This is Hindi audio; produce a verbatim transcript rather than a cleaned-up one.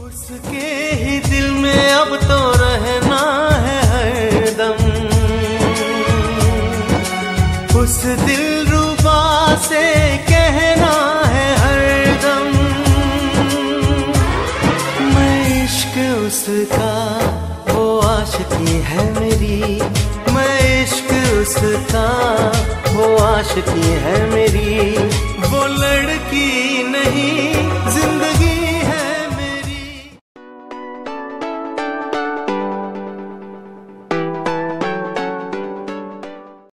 उसके ही दिल में अब तो रहना है हरदम, उस दिलरुबा से कहना है हरदम, मैं इश्क उसका वो आशिकी है मेरी, मैं इश्क उसका वो आशिकी है मेरी, वो लड़की नहीं